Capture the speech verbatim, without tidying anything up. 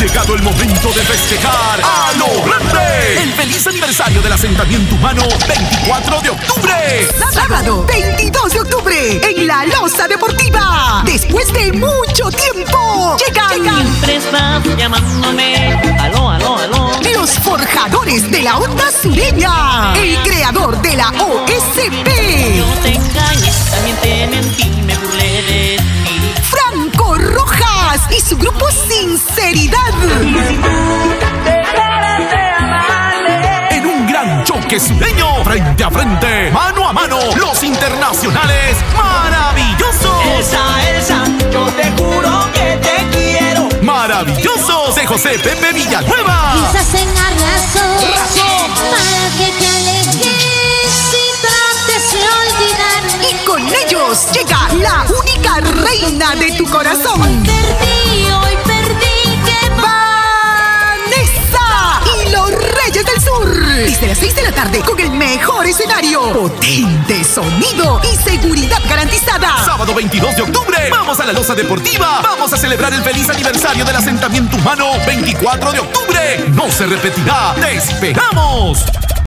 llegado el momento de festejar a lo grande. El feliz aniversario del asentamiento humano, veinticuatro de octubre. Sábado, veintidós de octubre, en la Loza Deportiva. Después de mucho tiempo, llegan... Siempre estás llamándome. Aló, aló, aló. Los forjadores de la onda sureña. El creador de la O S P. Yo te engañé, también te mentí, me burlé de ti. Franco Rojas y su grupo Sinceridad. En un gran choque sureño, frente a frente, mano a mano, los internacionales maravillosos. Elsa, Elsa, yo te juro que te quiero. Maravillosos de José Pepe Villanueva. Quizás en arrasó, ¡Razón! para que te alejes y trates de olvidar. Y con ellos llega la única reina de tu corazón. Perdí, hoy perdí, que Vanessa y los Reyes del Sur. Desde las seis de la tarde con el mejor escenario, potente sonido y seguridad garantizada. Sábado veintidós de octubre, vamos a la Loza Deportiva. Vamos a celebrar el feliz aniversario del asentamiento humano, veinticuatro de octubre. No se repetirá. ¡Te esperamos!